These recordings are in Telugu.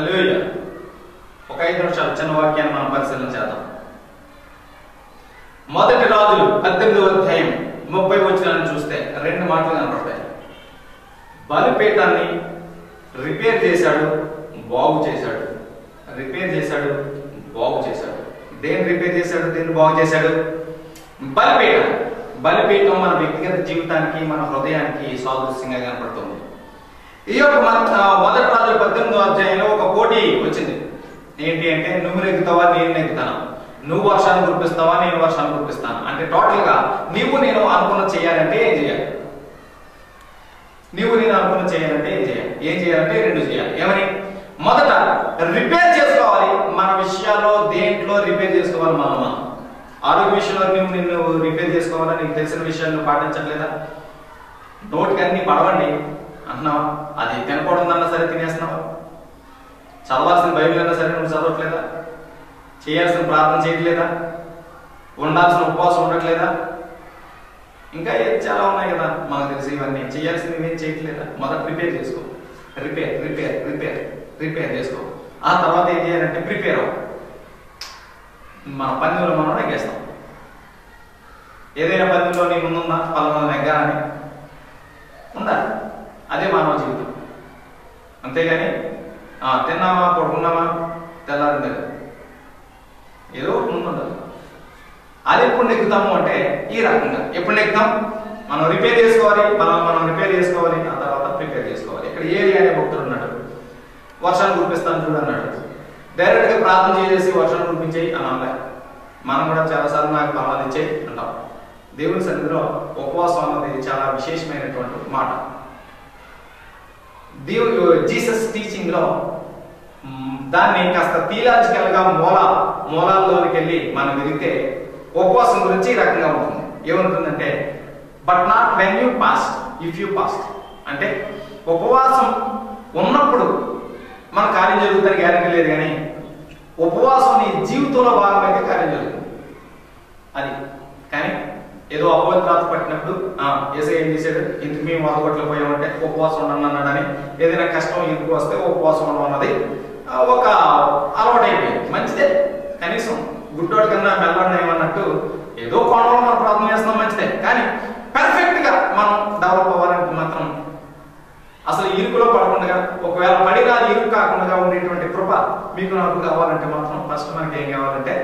హల్లెలూయా. ఒక 5 నిమిషాలు చిన్న వాక్యాన్ని మనం పరిశీలన చేద్దాం. మొదటి రాజులు 18వ అధ్యాయం 30 వచనాన్ని చూస్తే 2 మాటలు కనపడతాయి. బలిపీఠాన్ని రిపేర్ చేశాడు, బాగు చేశాడు. రిపేర్ చేశాడు, బాగు చేశాడు. దేన్ని రిపేర్ చేశాడు, దేన్ని బాగు చేశాడు? బలిపీఠం. బలిపీఠం మన వ్యక్తిగత జీవితానికి, మన హృదయానికి సాదృశ్యంగా కనపడుతుంది. ఈ యొక్క మొదటి రాజు 18వ అధ్యాయంలో ఒక పోటీ వచ్చింది. ఏంటి అంటే, నువ్వు నెగ్గుతావా, నేను నెగ్గుతాను, నువ్వు వర్షాన్ని కురిపిస్తావా, నేను వర్షాన్ని కురిపిస్తాను. అంటే టోటల్ గా నీవు నేను అనుకున్న చేయాలంటే ఏం చేయాలి? నీవు నేను అనుకున్న చేయాలంటే ఏం చేయాలంటే 2 చేయాలి. ఏమని? మొదట రిపేర్ చేసుకోవాలి. మన విషయాల్లో దేంట్లో రిపేర్ చేసుకోవాలి? మనం ఆరోగ్య విషయంలో నిన్ను రిపేర్ చేసుకోవాలని నీకు తెలిసిన విషయాన్ని పాటించట్లేదా? నోటికి అన్ని పడవండి అంటున్నావా? అది తినకూడదన్నా సరే తినేస్తున్నావా? చదవాల్సిన బైబిల్ అన్నా సరే నువ్వు చదవట్లేదా? చేయాల్సిన ప్రార్థన చేయట్లేదా? ఉండాల్సిన ఉపవాసం ఉండట్లేదా? ఇంకా చాలా ఉన్నాయి కదా మనకు తెలిసి. ఇవన్నీ చేయాల్సినవి ఏం చేయట్లేదా? మొదట రిపేర్ చేసుకో. రిపేర్ రిపేర్ రిపేర్ రిపేర్ చేసుకో. ఆ తర్వాత ఏం చేయాలంటే ప్రిపేర్ అవ్వ. మన పందెంలో మనం నెగ్గేస్తాం. ఏదైనా పందెంలో నీ ముందుందా పలానా నెగ్గాలని? ఉండాలి. అదే మానవ జీవితం. అంతేగాని తిన్నామా, పడుకున్నామా, తెల్లారింది ఏదో ముందుండాలి. అది ఎప్పుడు నెగ్గుతాము అంటే ఈ రకంగా. ఎప్పుడు నెగ్గుతాం? మనం రిపేర్ చేసుకోవాలి, మనం రిపేర్ చేసుకోవాలి, ఆ తర్వాత ప్రిపేర్ చేసుకోవాలి. ఇక్కడ ఏలి అనే భక్తుడు ఉన్నాడు, వర్షాన్ని కురిపిస్తాను చూడు అన్నాడు. డైరెక్ట్ గా ప్రార్థన చేసి వర్షాన్ని కురిపించేయి అని అన్నా. మనం కూడా చాలాసార్లు నాకు ఫలాలు ఇచ్చేయి అంటాం. దేవుని సన్నిధిలో ఉపవాసం అన్నది చాలా విశేషమైనటువంటి మాట. జీసస్ టీచింగ్ లో దాన్ని కాస్త థియలాజికల్ గా మూలాల్లోనికి వెళ్ళి మనం వెళితే ఉపవాసం గురించి ఈ రకంగా ఉంటుంది. ఏముంటుందంటే, but not when you fast, if you fast. అంటే ఉపవాసం ఉన్నప్పుడు మన కార్యం జరుగుతుందని గ్యారెంటీ లేదు, కానీ ఉపవాసం నీ జీవితంలో భాగమైతే కార్యం జరుగుతుంది. అది కానీ ఏదో అపవిత్రాత పట్టినప్పుడు ఏసై ఏం చేశాడు, ఇంటికి మేము వదగొట్లు పోయామంటే ఉపవాసం ఉండను అన్నాడని, ఏదైనా కష్టం ఇంటికి వస్తే ఉపవాసం ఉండడం అన్నది ఒక అలవాటు అయిపోయింది. మంచిదే, కనీసం గుడ్డోడి కన్నా మెల్లడిన ఏమన్నట్టు ఏదో కోణంలో మనం ప్రార్థన చేస్తున్నాం, మంచిదే. కానీ పర్ఫెక్ట్ గా మనం డెవలప్ అవ్వాలంటే మాత్రం అసలు ఇరుకులో పడకుండా, ఒకవేళ పడినా ఇరుకు కాకుండా ఉండేటువంటి కృప మీకు నాకు కావాలంటే మాత్రం ఫస్ట్ మనకి ఏం కావాలంటే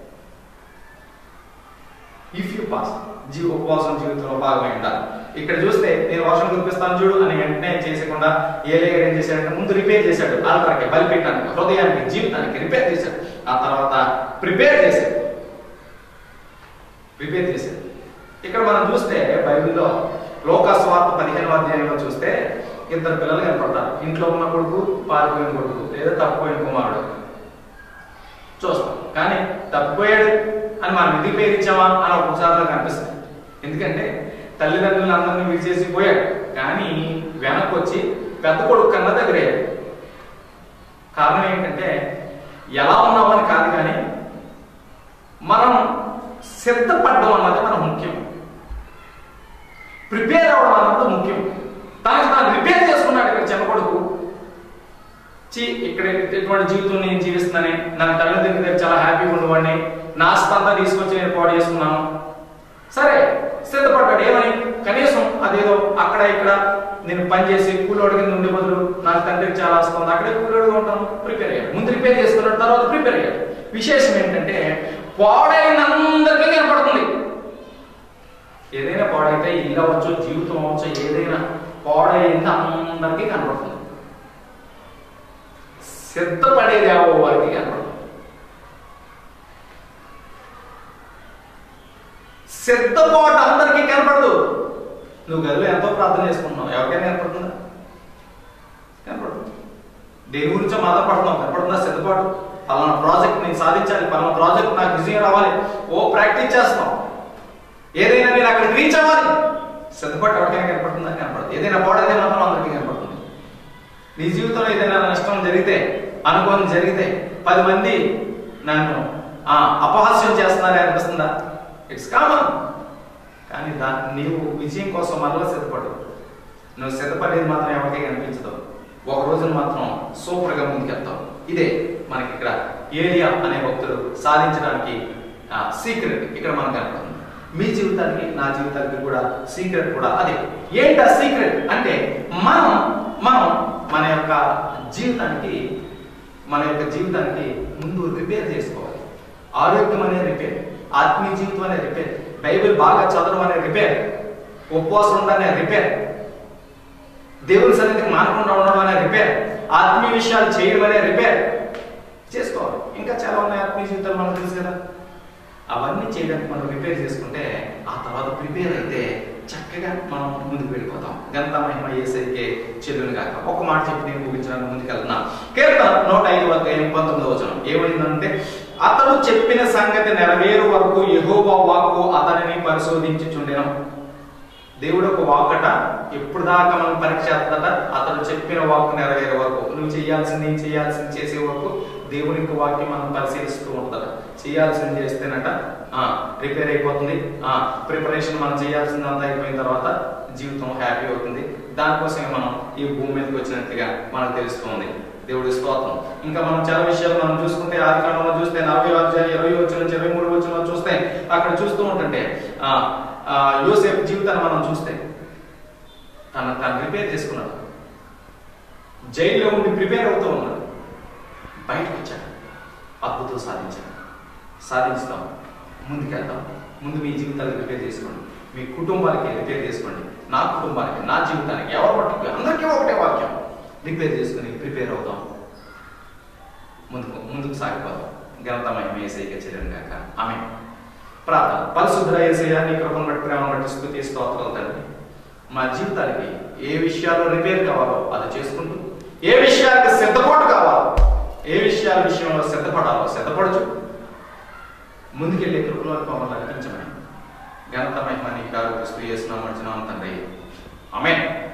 ఇఫ్ యూ పాస్ ఉపవాసం జీవితంలో భాగమై ఉండాలి. ఇక్కడ చూస్తే నేను వర్షం కురిపిస్తాను చూడు అని వెంటనే చేసకుండా ఏలియా ఏం చేశాడంటే ముందు రిపేర్ చేశాడు. ఆల్టర్కి, బలిపీఠానికి, హృదయానికి, జీవితానికి రిపేర్ చేశాడు. ఆ తర్వాత ప్రిపేర్ చేశాడు. ఇక్కడ మనం చూస్తే బైబిల్లో లోకాసు వార్త 15వ అధ్యాయంలో చూస్తే 2 పిల్లలు కనపడతారు. ఇంట్లో ఉన్న కొడుకు, పారిపోయిన కొడుకు, లేదా తప్పిపోయిన కుమారుడు చూస్తాం. కానీ తప్పిపోయాడు అని మనం ఎందుకు పేరు ఇచ్చామా అని ఒకసారిలో కనిపిస్తుంది. ఎందుకంటే తల్లిదండ్రులు అందరినీ విడిచేసి పోయాడు, కానీ వెనక్కి వచ్చి పెద్ద కొడుకు కన్నా దగ్గరయ్యాడు. కారణం ఏంటంటే ఎలా ఉన్నామని కాదు, కానీ మనం సిద్ధపడడం అన్నది మనం ముఖ్యం. ప్రిపేర్ అవ్వడం అన్నది ముఖ్యం. తనకి తాను రిపేర్ చేసుకున్నాడు. ఇక్కడ చిన్న కొడుకు ఇక్కడ ఎటువంటి జీవితం నేను జీవిస్తున్నాను, నా తల్లిదండ్రుల దగ్గర చాలా హ్యాపీగా ఉండేవాడిని, నా ఆస్తంతా తీసుకొచ్చి నేను పాడు చేసుకున్నాను. సరే సిద్ధపడ్డాడు. ఏమని? కనీసం అదేదో అక్కడ ఇక్కడ నేను పనిచేసి కూలోడి కింద ఉండే బదులు నాకు తండ్రికి చాలా వస్తుంది, అక్కడే కూలోడిగా ఉంటాను. ప్రిపేర్ అయ్యాడు. ముందు రిపేర్ చేసుకున్నాడు, తర్వాత ప్రిపేర్ అయ్యాడు. విశేషం ఏంటంటే పాడైనందరికీ కనపడుతుంది. ఏదైనా పాడైతే ఇల్లు అవ్వచ్చు, జీవితం అవ్వచ్చు, ఏదైనా పాడైంది అందరికీ కనపడుతుంది. సిద్ధపడేది ఏవో వారికి కనపడుతుంది. సిద్ధపాటు అందరికీ కనపడదు. నువ్వు గదిలో ఎంతో ప్రార్థన చేసుకుంటున్నావు, ఎవరికైనా కనపడుతుందా? కనపడుతుంది. దేని గురించో మాట్లాడుతున్నావు, కనపడుతుందా సిద్ధపాటు? పలానా ప్రాజెక్ట్ నేను సాధించాలి, పలానా ప్రాజెక్ట్ నాకు విజయం రావాలి, ప్రాక్టీస్ చేస్తాం. ఏదైనా నేను అక్కడికి రీచ్ అవ్వాలి, సిద్ధపాటు ఎవరికైనా కనపడుతుందా? కనపడదు. ఏదైనా పాడైతే మాత్రం అందరికీ కనపడుతుంది. నీ జీవితంలో ఏదైనా నష్టం జరిగితే, అనుకోని జరిగితే 10 మంది నన్ను అపహాస్యం చేస్తున్నారని అనిపిస్తుందా? It's common. కానీ నీవు విజయం కోసం మరలా సిద్ధపడు. నువ్వు సిద్ధపడేది మాత్రం ఎవరికీ కనిపించదు. ఒక రోజున మాత్రం సూపర్గా ముందుకెళ్తాం. ఇదే మనకి ఇక్కడ ఏలియా అనే భక్తుడు సాధించడానికి సీక్రెట్ ఇక్కడ మనకు కనపడుతుంది. మీ జీవితానికి నా జీవితానికి కూడా సీక్రెట్ కూడా అదే. ఏంటి ఆ సీక్రెట్ అంటే మనం మన యొక్క జీవితానికి ముందు రిపేర్ చేసుకోవాలి. ఆరోగ్యం అనే రిపేర్, ఆత్మీయ జీవితం అనే రిపేర్, బైబిల్ బాగా చదవడం అనే రిపేర్, ఉపవాసం ఉండనే రిపేర్, దేవుని సన్నిధికి మానకుండా ఉండడం అనే రిపేర్, ఆత్మీయ విషయాలు చేయడం అనే రిపేర్ చేసుకోవాలి. ఇంకా చాలా ఉన్నాయి ఆత్మీయ జీవితాలు మనకు తెలుసు కదా. అవన్నీ చేయడానికి మనం రిపేర్ చేసుకుంటే ఆ తర్వాత ప్రిపేర్ అయితే చక్కగా మనం ముందుకు వెళ్ళిపోతాం. ఘనత మహిమ యేసయ్యకే చెల్లును గాక. ఒక మాట చెప్పి నేను ముగించడానికి ముందుకెళ్తున్నా. కీర్తన 105:19 ఏమైందంటే, అతడు చెప్పిన సంగతి నెరవేరు వరకు యెహోవా వాక్కు అతనిని పరిశోధించుచుండెను. దేవుడు ఒక వాక్కట ఎప్పుడు దాకా మనం పరీక్ష చేస్తుందట. అతడు చెప్పిన వాక్కు నెరవేరే వరకు, నువ్వు చేయాల్సింది చేసే వరకు దేవుని యొక్క వాక్యం మనం పరిశీలిస్తూ ఉంటుందట. చేయాల్సింది చేస్తేనట రిపేర్ అయిపోతుంది. ప్రిపరేషన్ మనం చేయాల్సిందంతా అయిపోయిన తర్వాత జీవితం హ్యాపీ అవుతుంది. దానికోసమే మనం ఈ భూమి మీదకి వచ్చినట్టుగా మనకు తెలుస్తుంది. దేవుడి స్తోత్రం. ఇంకా మనం చాలా విషయాలు మనం చూసుకుంటే ఆదికాండంలో చూస్తే 40:20-23 చూస్తే అక్కడ చూస్తూ ఉంటుంటే యోసేపు జీవితాన్ని మనం చూస్తే తను రిపేర్ చేసుకున్నాడు. జైల్లో ఉండి ప్రిపేర్ అవుతూ ఉన్నాడు. బయటకు వచ్చాడు, అద్భుతం సాధించుతాం. ముందుకెళ్తాం. ముందు మీ జీవితాలకు రిపేర్ చేసుకోండి, మీ కుటుంబాలకి రిపేర్ చేసుకోండి, నా కుటుంబానికి, నా జీవితానికి, ఎవరు పట్టుకు అందరికీ ఒకటే వాక్యం. రిపేర్ చేసుకుని ప్రిపేర్ అవుతాం, ముందుకు సాగిపోతాం. ఘనత మహిమ యేసయ్యకే చెల్లును గాక. ఆమేన్. ప్రార్థన. పరిశుద్ధుడ యేసయ్యా, నీ కృపను బట్టి, ప్రేమను బట్టి స్తుతి స్తోత్రాలు తండ్రి. మా జీవితానికి ఏ విషయాల్లో రిపేర్ కావాలో అది చేసుకుంటూ, ఏ విషయాలకు సిద్ధపాటు కావాలో, ఏ విషయంలో సిద్ధపడచ్చు ముందుకెళ్ళే కృపలో మమ్మల్ని నడిపించమని ఘనత మహిమ నీకు క్రీస్తు యేసు నామమున తండ్రి. ఆమేన్.